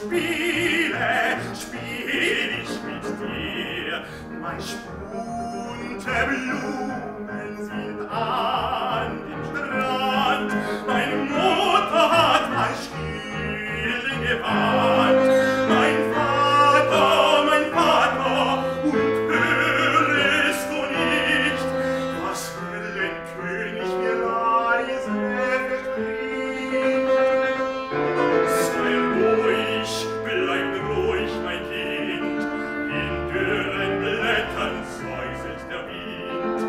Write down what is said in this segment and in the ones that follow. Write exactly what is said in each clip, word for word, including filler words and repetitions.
spiele, spiel ich mit dir. Mein bunte Blumen sind an dem Strand, meine Mutter hat mein Schild gewandt. Mein Vater, mein Vater, und hörest du nicht, was der König mir leise verspricht? Sei ruhig, bleib ruhig, mein Kind, in dürren Blättern säuselt der Wind.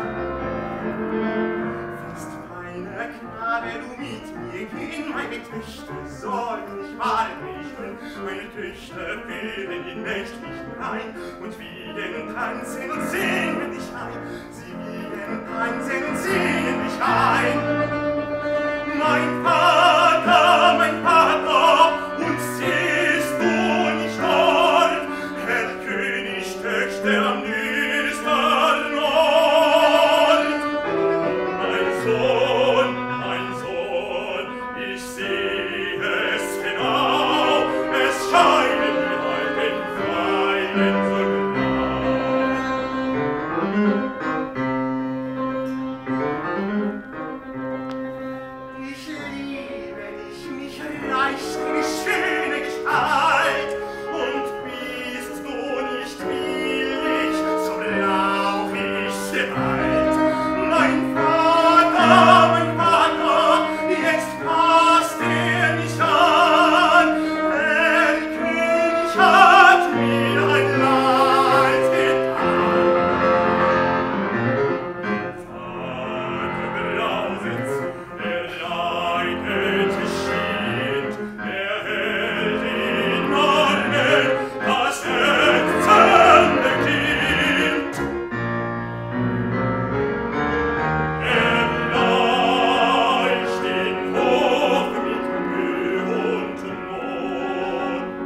Willst meine Knabe, du mit mir gehen, meine Töchter sollen nicht warten, meine Töchter führen die nächtlichen Rhein und wiegen, tanzen und singen dich ein. Sie wiegen, tanzen und singen dich ein. Mein Vater, mein Vater, und siehst du nicht dort, Herr König, Töchter am düstern Ort? Mein Sohn, mein Sohn, ich sehe es genau, es scheinen die alten Pfeilen so genau. Ich liebe dich, mich reicht die schöne Gestalt, und bist du nicht willig, so brauch ich dir bald. Mein Vater, mein Vater, jetzt passt er mich an. Der König hat mir ein Leid getan. Vater Brausitz, er leidet geschieht, er hält in Armen das ächzende Kind. Er leicht in Hof mit Mühe und Not.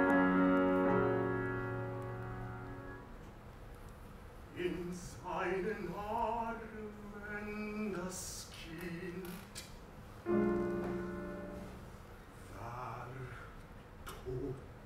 In seinen Armen das Kind war tot.